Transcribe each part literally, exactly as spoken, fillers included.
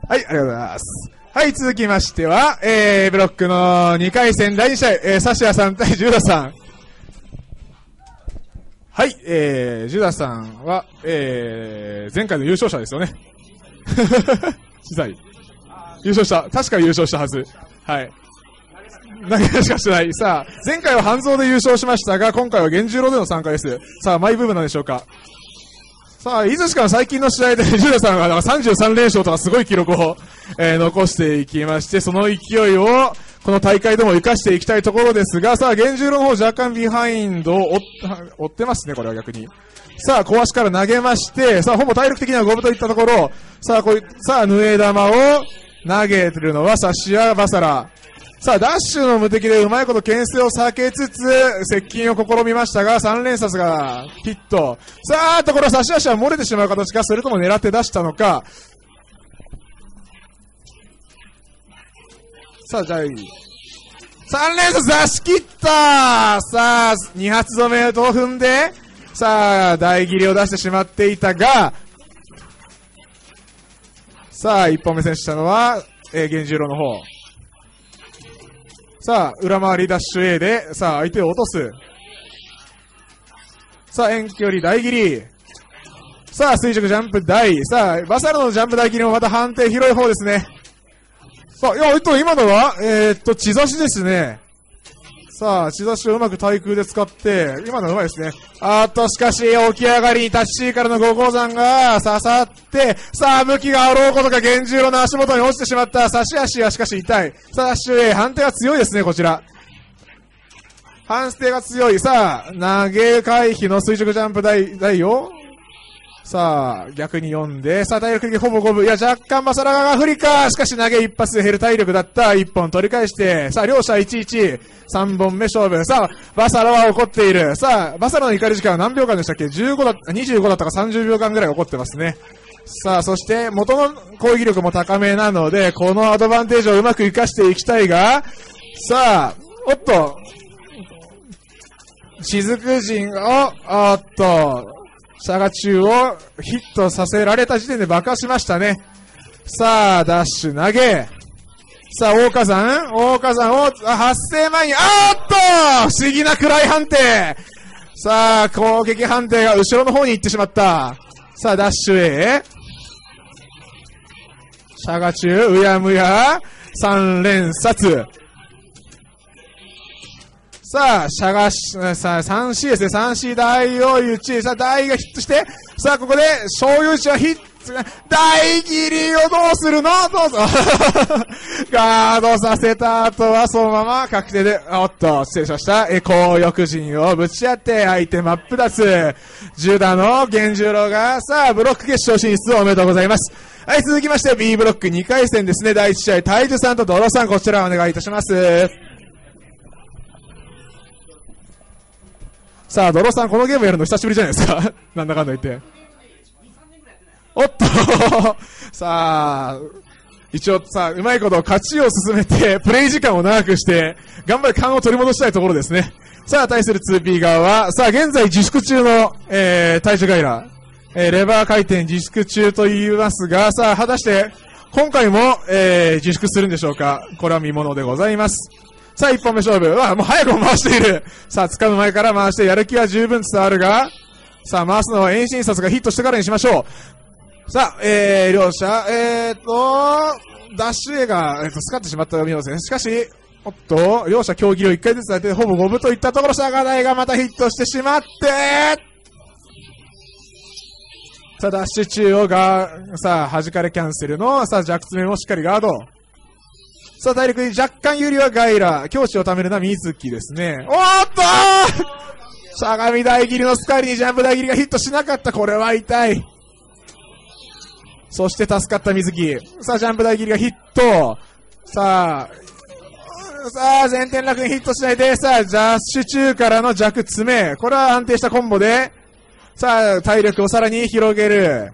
はい、ありがとうございます。はい、続きましては、えー、ブロックのにかい戦だいに試合、えー、サシヤさん対ジュダさん。はい、えー、ジュダさんは、えー、前回の優勝者ですよね。小さい。優勝した。確か優勝したはず。はい。投げ出しかしてない。さあ、前回は半蔵で優勝しましたが、今回は源十郎での参加です。さあ、マイブームなんでしょうか。さあ、いつしか最近の試合で、ジュダさんがさんじゅうさん連勝とかすごい記録を、えー、残していきまして、その勢いを、この大会でも活かしていきたいところですが、さあ、源十郎の方若干ビハインドを追っ、追ってますね、これは逆に。さあ、小足から投げまして、さあ、ほぼ体力的には五分といったところ、さあ、こうさあ、ヌエ玉を投げてるのはサシヤバサラ。さあ、ダッシュの無敵でうまいこと牽制を避けつつ、接近を試みましたが、さん連殺がヒット。さあ、ところ差し足は漏れてしまう形か、それとも狙って出したのか。さあ、じゃあ、さん連殺出し切ったさあ、に発止めと踏んで、さあ、大切りを出してしまっていたが、さあ、いっぽんめ選手したのは、えー、源十郎の方。さあ、裏回りダッシュ A で、さあ、相手を落とす。さあ、遠距離大切り。さあ、垂直ジャンプ大。さあ、バサルのジャンプ大切りもまた判定広い方ですね。さあ、いや、えっと、今のは、えー、っと、血差しですね。さあ、血差しをうまく対空で使って、今のはうまいですね。あーっと、しかし、起き上がりにタッシーからのご号山が刺さって、さあ、武器があろうことか、源十郎の足元に落ちてしまった。差し足はしかし痛い。さあ、ダッシュ A、判定が強いですね、こちら。判定が強い。さあ、投げ回避の垂直ジャンプ台、台を、さあ、逆に読んで、さあ、体力的にほぼ五分。いや、若干バサラが不利か。しかし投げ一発で減る体力だった。一本取り返して、さあ、両者いちいち、三本目勝負。さあ、バサラは怒っている。さあ、バサラの怒り時間は何秒間でしたっけ ?じゅうご だ、にじゅうごだったかさんじゅうびょうかんぐらい怒ってますね。さあ、そして、元の攻撃力も高めなので、このアドバンテージをうまく活かしていきたいが、さあ、おっと、雫陣を、おっと、シャガ中をヒットさせられた時点で爆破しましたね。さあ、ダッシュ投げ。さあ、大火山大火山を、発生前に、あーっと不思議な暗い判定。さあ、攻撃判定が後ろの方に行ってしまった。さあ、ダッシュへ。シャガ中、うやむや、三連殺。さあ、シャガシ、さあ、さんシー ですね。さんシー 大を打ち、さあ、大がヒットして、さあ、ここで、小優勝ヒット、大切りをどうするのどうぞ。ガードさせた後は、そのまま確定で、おっと、失礼しました。え、高翼陣をぶち当て、相手真っ二つ。ジュダの源十郎が、さあ、ブロック決勝進出おめでとうございます。はい、続きまして、B ブロックにかい戦ですね。だいいち試合、大樹さんとドロさん、こちらお願いいたします。さあ、ドロさん、このゲームやるの久しぶりじゃないですか。なんだかんだ言って。おっとさあ、一応さ、うまいこと勝ちを進めて、プレイ時間を長くして、頑張り勘を取り戻したいところですね。さあ、対する ツーピー 側は、さあ、現在自粛中の、えー、体重ガイラ、えー、レバー回転自粛中と言いますが、さあ、果たして、今回も、えー、自粛するんでしょうか。これは見ものでございます。さあ、一本目勝負。わあ、もう早くも回している。さあ、掴む前から回して、やる気は十分伝わるが、さあ、回すのは遠心殺がヒットしてからにしましょう。さあ、えー、両者、えーと、ダッシュ A が、えーと、スカってしまったようですね。しかし、おっと、両者競技を一回ずつやって、ほぼ五分といったところ、シャガダイがまたヒットしてしまって、さあ、ダッシュ中央が、さあ、弾かれキャンセルの、さあ、弱爪をしっかりガード。さあ、体力に若干有利はガイラ。強視を貯めるのは水木ですね。おーっとーしゃがみ大切りのスカイリにジャンプ大切りがヒットしなかった。これは痛い。そして助かった水木。さあ、ジャンプ大切りがヒット。さあ、さあ、前転落にヒットしないで、さあ、ダッシュ中からの弱爪。これは安定したコンボで、さあ、体力をさらに広げる。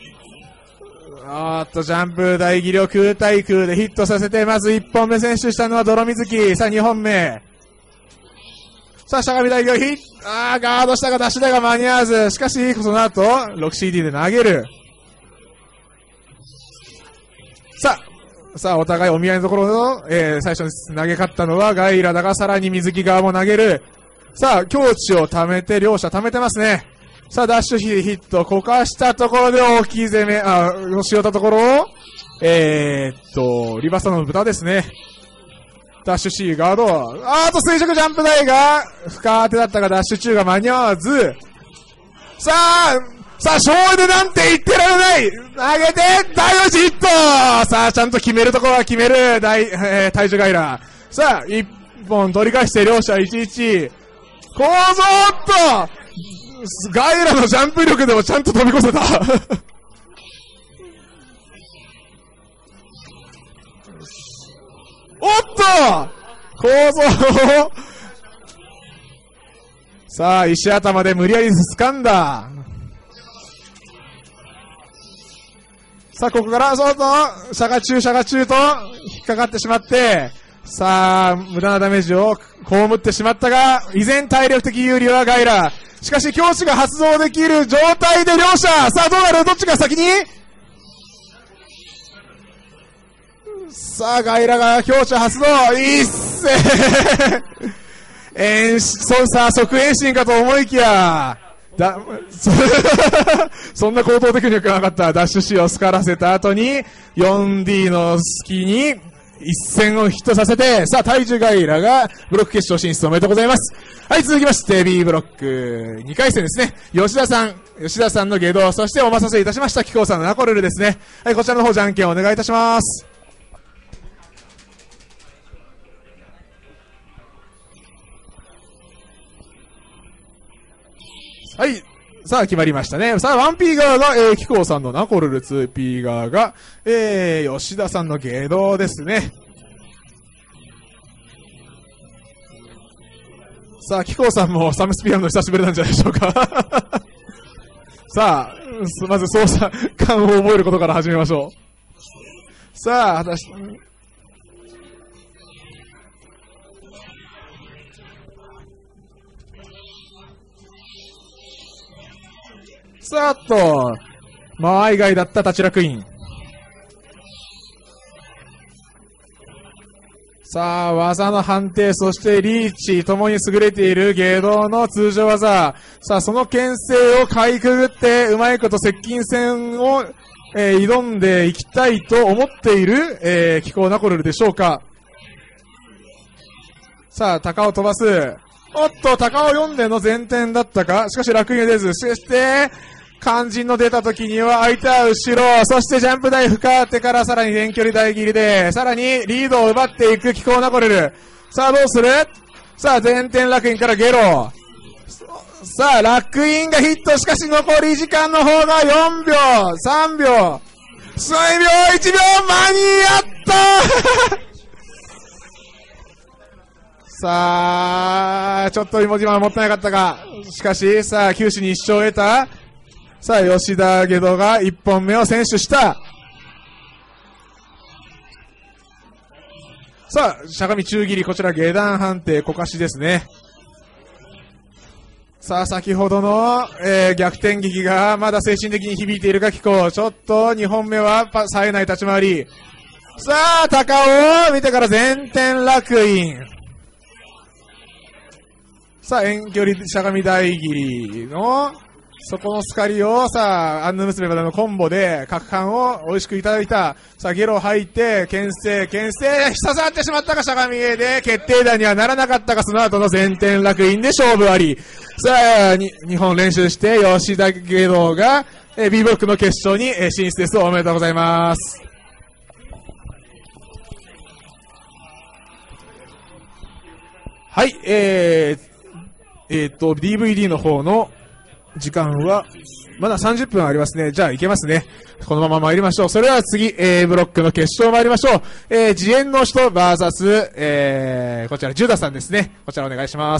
おーっと、ジャンプ大切りを空対空でヒットさせて、まずいっぽんめ選手したのは泥水木。さあ、にほんめ。さあ、しゃがみ大切りをヒット。あー、ガードしたがダッシュ台が間に合わず。しかし、その後、ろくシーディー で投げる。ささあ、お互いお見合いのところの、えー、最初に投げ勝ったのはガイラだが、さらに水木側も投げる。さあ、境地を溜めて、両者溜めてますね。さあ、ダッシュヒヒット、こかしたところで大きい攻め、あ、押し寄ったところを、えー、っと、リバサの豚ですね。ダッシュ C ガード。あーと垂直ジャンプ台が、深当てだったがダッシュ中が間に合わず。さあ、さあ、勝利でなんて言ってられない。投げて、大落ちヒット。さあ、ちゃんと決めるところは決める。大、えー、体重ガイラ。さあ、一本取り返して両者いちいち。構造っとガイラのジャンプ力でもちゃんと飛び越せた。おっと構造をさあ、石頭で無理やり掴んだ。さあ、ここから、そうと、シャガ中、シャガ中と、引っかかってしまって、さあ、無駄なダメージを被ってしまったが、依然体力的有利はガイラ。しかし、境地が発動できる状態で両者、さあ、どうなる？どっちが先に？さあ、ガイラが境地発動、いっせー遠心、さあ、即遠心かと思いきや、だ、そんな高等テクニックがなかった。ダッシュ C をスカらせた後に、よんディー の隙に、一戦をヒットさせて、さあ、体重ガイラがブロック決勝進出おめでとうございます。はい、続きまして、B ブロックにかい戦ですね。吉田さん、吉田さんの下道、そしてお待たせいたしました、キコウさんのナコルルですね。はい、こちらの方、じゃんけんお願いいたします。はい。さあ、決まりましたね。さあ、ワンピー側が、えー、キコウさんのナコルル、ツーピー側が、えー、吉田さんの下道ですね。さあ、キコウさんもサムスピアの久しぶりなんじゃないでしょうか。さあ、まず操作感を覚えることから始めましょう。さあ、果たして、さあっと、間合い外だったタチラクイーン。さあ、技の判定、そしてリーチ、ともに優れている芸道の通常技。さあ、その牽制をかいくぐって、うまいこと接近戦を、えー、挑んでいきたいと思っている、えー、キコウナコルルでしょうか。さあ、鷹を飛ばす。おっと、鷹を読んでの前転だったか。しかし、楽に出ず。そして、肝心の出た時には相手は後ろ、そしてジャンプ台深当てからさらに遠距離台切りで、さらにリードを奪っていくキコウナコルル。さあどうする？さあ前転楽園からゲロ。さあ楽園がヒット、しかし残り時間の方がよんびょう、さんびょう、数秒、いちびょう、間に合ったさあ、ちょっと今はもったいなかったが、しかし、さあ、九死に一生を得た、さあ、吉田下道が一本目を先取した。さあ、しゃがみ中切り、こちら下段判定、小貸しですね。さあ、先ほどの、えー、逆転劇がまだ精神的に響いているか、キコウ。ちょっとにほんめは冴えない立ち回り。さあ、高尾を見てから前転楽園。さあ、遠距離しゃがみ台切りの、そこのスカリを、さあ、アンヌ娘までのコンボで、角飯を美味しくいただいた。さあ、ゲロ入って、牽制、牽制、刺さってしまったか、しゃがみ絵で、決定打にはならなかったか、その後の前転楽園で勝負あり。さあ、に、にほん練習して、吉田下道が、えー、B ブロックの決勝に、えー、進出です。おめでとうございます。はい、えー、えー、っと、ディーブイディー の方の時間は、まださんじゅっぷんありますね。じゃあ行けますね。このまま参りましょう。それでは次、A ブロックの決勝参りましょう。えー、自演の人 ブイエス、えー、こちら、ジュダさんですね。こちらお願いします。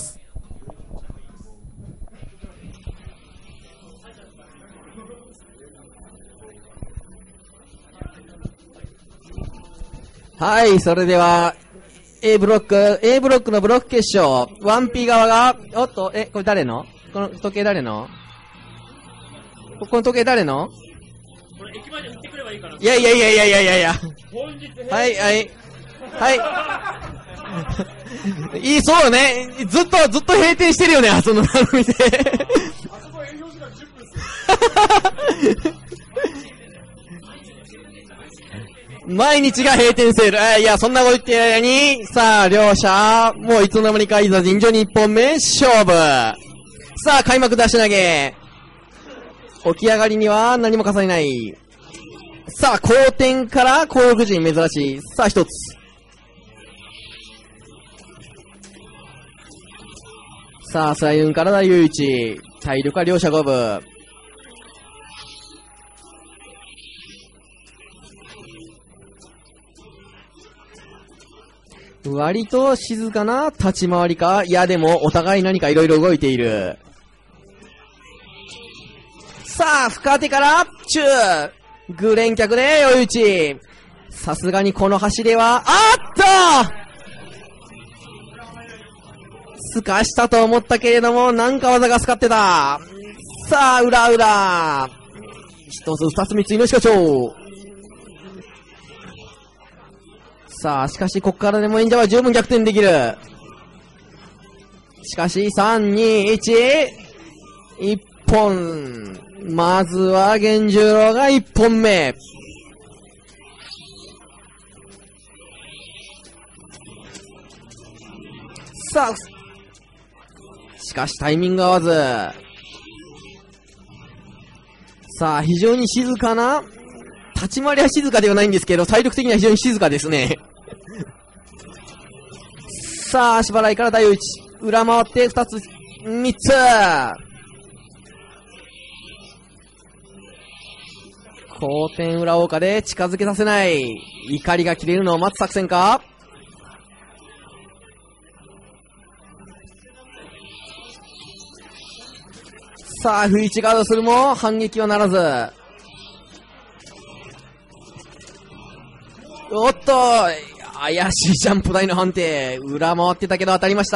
はい、それでは、A ブロック、A ブロックのブロック決勝、ワンピー側が、おっと、え、これ誰の？この時計誰の？この時計誰の？ これ駅前で売ってくればいいかな。 いやいやいやいやいやいやいや。 本はい、はい。はい。いい、そうよね。ずっと、ずっと閉店してるよね、あその店。あそこ営業時間じゅっぷんっすよ。毎日が閉店セール。あいや、そんなこと言ってる間に、さあ、両者、もういつの間にかいざ尋常にいっぽんめ勝負。さあ、開幕出し投げ。起き上がりには何も重ねない。さあ、後転から後翼陣珍しい。さあ、一つ。さあ、スライウンからだ、唯一。体力は両者五分。割と静かな立ち回りか。いや、でも、お互い何か色々動いている。さあ、深手から、チューグレン脚で、余裕打ち。さすがにこの走りは、あっとすかしたと思ったけれども、なんか技がすかってた。さあ、裏裏。一つ、二つ、三つ、命課長。さあ、しかし、こっからでも忍者は十分逆転できる。しかし、さん、に、いち、一本。まずは、源十郎が一本目。さあ、しかしタイミング合わず。さあ、非常に静かな、立ち回りは静かではないんですけど、体力的には非常に静かですね。さあ、足払いから第一。裏回って二つ、三つ。後転裏岡で近づけさせない。怒りが切れるのを待つ作戦か。さあ、不意打ちガードするも反撃はならず。おっと、怪しいジャンプ台の判定。裏回ってたけど当たりました。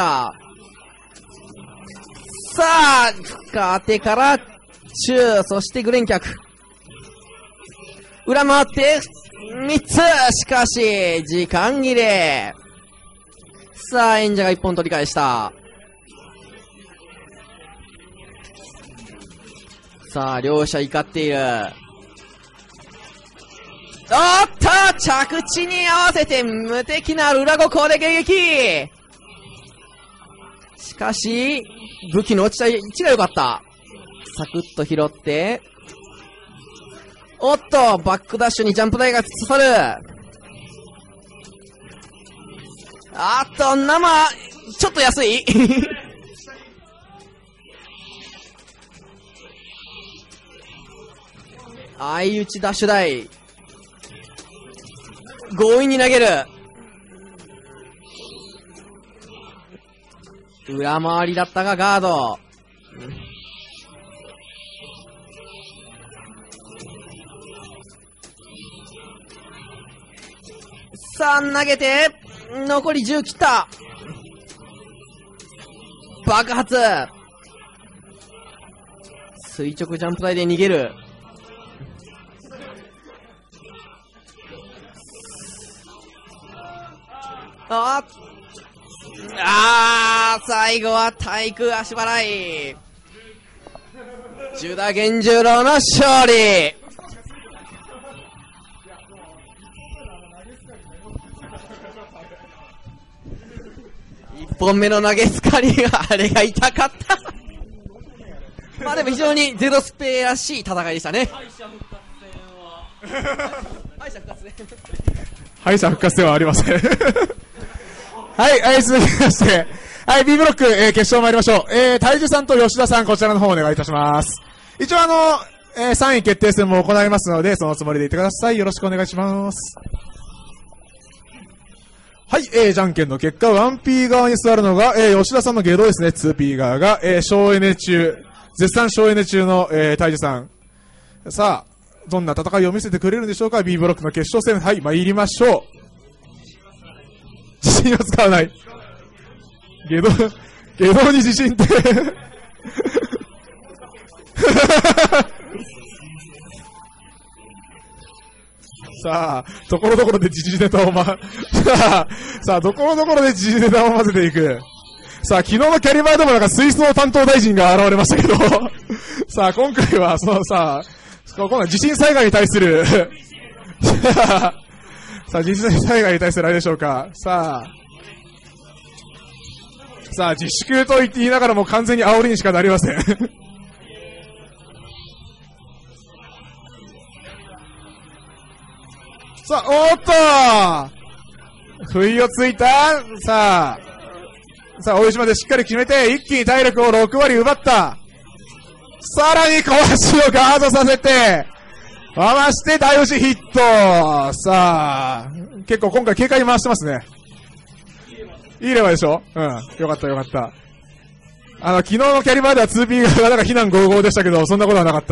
さあ、深手から中、そしてグレン脚。裏回ってみっつ。しかし、時間切れ。さあ、演者がいっぽん取り返した。さあ、両者怒っている。おっと着地に合わせて無敵な裏五行で迎撃。しかし、武器の落ちた位置が良かった。サクッと拾って、おっとバックダッシュにジャンプ台が刺さる。あっと、生、ちょっと安い相打ちダッシュ台。強引に投げる。裏回りだったがガード。さあ、投げて、残りじゅう切った。爆発。垂直ジャンプ台で逃げる。ああー、最後は体育足払い。ジュダ源十郎の勝利。一本目の投げつかりが、あれが痛かった。まあでも非常にゼロスペらしい戦いでしたね。敗者復活戦は敗者復活戦敗者復活戦はありませんはい、はい、続きまして、はい、B ブロック、えー、決勝参りましょう。えー、大樹さんと吉田さん、こちらの方お願いいたします。一応あの、えー、さんい決定戦も行いますので、そのつもりでいてください。よろしくお願いします。はい、えー、じゃんけんの結果、ワンピー 側に座るのが、えー、吉田さんのゲドですね、ツーピー 側が、えー、省エネ中、絶賛省エネ中の、えー、大樹さん。さあ、どんな戦いを見せてくれるんでしょうか、B ブロックの決勝戦。はい、参りましょう。自信を使わない。ゲド、ゲドに自信ってさあ、ところどころで時事ネタをま、さあ、さあ、ところどころで時事ネタを混ぜていく。さあ、昨日のキャリバーでもなんか水槽担当大臣が現れましたけど、さあ、今回は、そのさあ、今度は地震災害に対する、さあ、地震災害に対するあれでしょうか。さあ、さあ、自粛と言って言いながらも完全に煽りにしかなりません。さあ、おーっと不意をついた。さあ、さあ、大石までしっかり決めて、一気に体力をろく割奪った。さらに小足をガードさせて、回して大押しヒット。さあ、結構今回軽快に回してますね。いいレバーでしょ？うん。よかったよかった。あの、昨日のキャリバーでは ツーピー がなんか非難合々でしたけど、そんなことはなかった。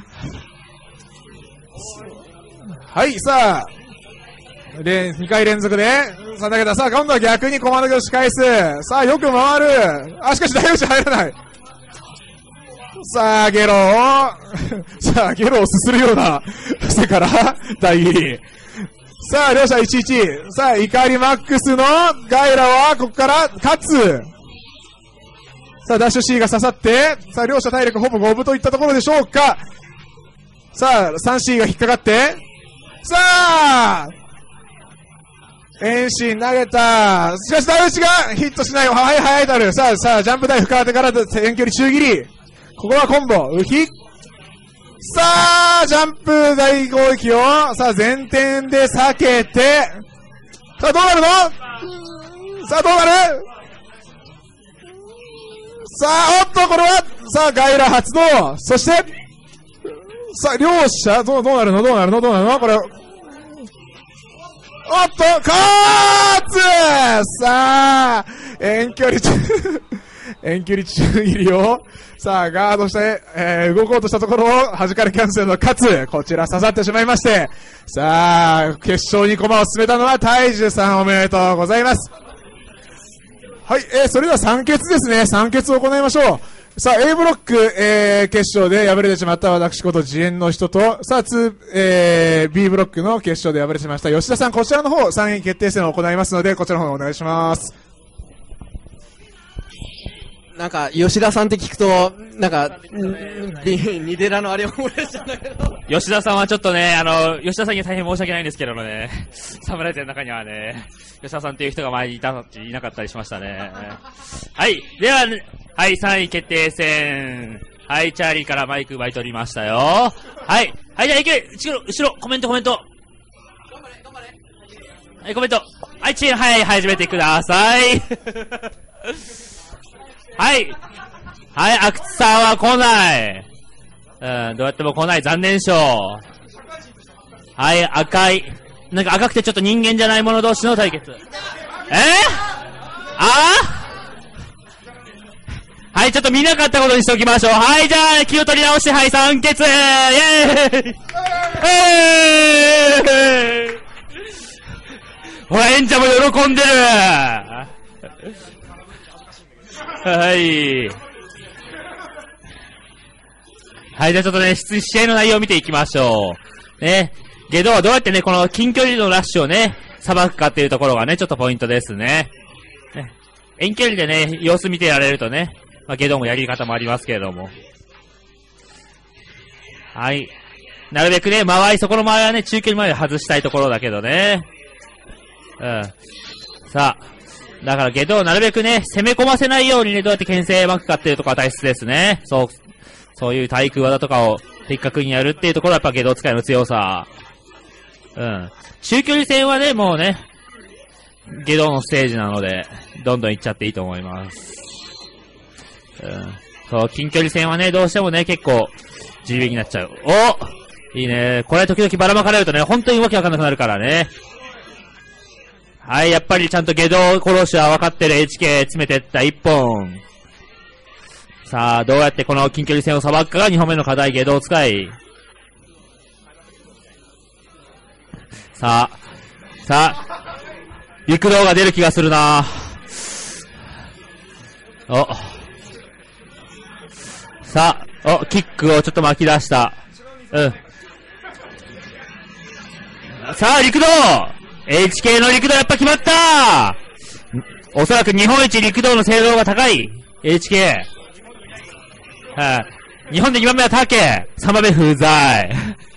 はい、さあ、で、にかい連続で、さあ、だけどさあ、今度は逆に駒の押し返す。さあ、よく回る。あ、しかし大押し入らない。さあ、ゲロを、さあ、ゲロをすするような、してから、大入り。さあ、両者いちいち。さあ、怒りマックスのガイラは、ここから勝つ。さあ、ダッシュ C が刺さって、さあ、両者体力ほぼ五分といったところでしょうか。さあ、スリーシー が引っかかって、さあ遠心投げた。しかし、ダウチがヒットしない。はい、はい、だる。さあ、さあ、ジャンプ台深当てから遠距離中切り。ここはコンボ。ウヒ。さあ、ジャンプ大攻撃を、さあ、前転で避けて、さあ、どうなるの？さあ、どうなる？さあ、おっと、これは、さあ、ガイラ発動。そして、さあ、両者、どう、どうなるの？どうなるの？どうなるの？これ、おっと、勝つ！さあ、遠距離中、遠距離中切りを、さあ、ガードして、えー、動こうとしたところを、弾かれキャンセルの勝つ。こちら刺さってしまいまして、さあ、決勝に駒を進めたのは、大樹さんおめでとうございます。はい、えー、それではさん決ですね。さん決を行いましょう。さあ、A ブロック、えー、決勝で敗れてしまった私こと自演の人と、さあ、に、えー、B ブロックの決勝で敗れてしました吉田さん、こちらの方、さんい決定戦を行いますので、こちらの方お願いします。 なんか、吉田さんって聞くと、なんか、ニデラのあれを思い出しちゃうんだけど。 吉田さんはちょっとね、あの、吉田さんには大変申し訳ないんですけどもね、侍勢の中にはね、吉田さんっていう人が前にいたのいなかったりしましたね。はい。では、はい、さんい決定戦。はい、チャーリーからマイク奪い取りましたよ。はい。はい、じゃあ行け後ろ、後ろ、コメントコメント。頑張れ、頑張れ。はい、コメント。はい、チーム、はい、始めてください。はい。はい、阿久津さんは来ない。うん、どうやっても来ない。残念賞。はい、赤い。なんか赤くてちょっと人間じゃない者同士の対決。えー、あーはい、ちょっと見なかったことにしておきましょう。はい、じゃあ、気を取り直して、はい、三決イェーイえーほら、演者も喜んでるはい。はい、じゃあちょっとね、試合の内容を見ていきましょう。ね。ゲドはどうやってね、この近距離のラッシュをね、さばくかっていうところがね、ちょっとポイントですね。ね、遠距離でね、様子見てられるとね、まあ、ゲドもやり方もありますけれども。はい。なるべくね、間合い、そこの間合いはね、中距離まで外したいところだけどね。うん。さあ。だからゲドをなるべくね、攻め込ませないようにね、どうやって牽制巻くかっていうところは大切ですね。そう、そういう対空技とかを的確にやるっていうところはやっぱゲド使いの強さ。うん。中距離戦はね、もうね、ゲドのステージなので、どんどん行っちゃっていいと思います。うん。そう、近距離戦はね、どうしてもね、結構、地味になっちゃう。おいいね。これ時々ばらまかれるとね、本当にわけわかんなくなるからね。はい、やっぱりちゃんとゲド殺しは分かってる エイチケー 詰めてったいっぽん。さあ、どうやってこの近距離戦をさばくかがにほんめの課題、ゲド使い。さあ、さあ、陸道が出る気がするなお。さあ、お、キックをちょっと巻き出した。うん。 さあ、陸道 エイチケー の陸道やっぱ決まったおそらく日本一陸道の精度が高い エイチケー。はい、日本でにばんめはタケ。さんばんめ不在。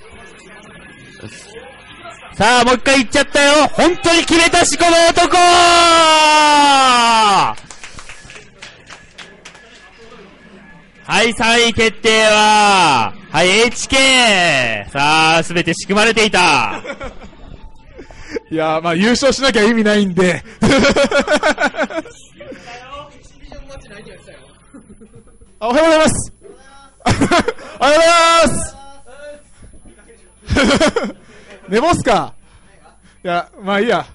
さあ、もう一回行っちゃったよ。本当に決めたし、この男はい、さんい決定は、はい、エイチケー。さあ、すべて仕組まれていた。 いやー、まあ優勝しなきゃ意味ないんで。あ、おはようございます。おはようございます。寝坊っすか？いや、まあいいや。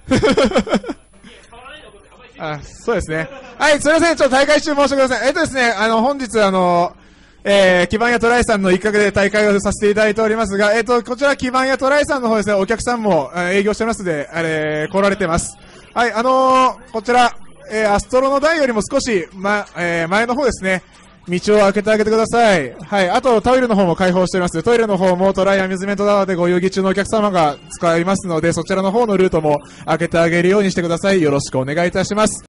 あ、そうですね。はい、すみません。ちょっと大会中申し訳ございません。えっとですね、あの、本日あの、えー、基盤やトライさんの一角で大会をさせていただいておりますが、えっと、こちら基盤やトライさんの方ですね、お客さんも、えー、営業してますので、あれ、来られてます。はい、あのー、こちら、えー、アストロの台よりも少し、ま、えー、前の方ですね、道を開けてあげてください。はい。あと、トイレの方も開放しております。トイレの方もトライアミューズメントタワーでご遊戯中のお客様が使いますので、そちらの方のルートも開けてあげるようにしてください。よろしくお願いいたします。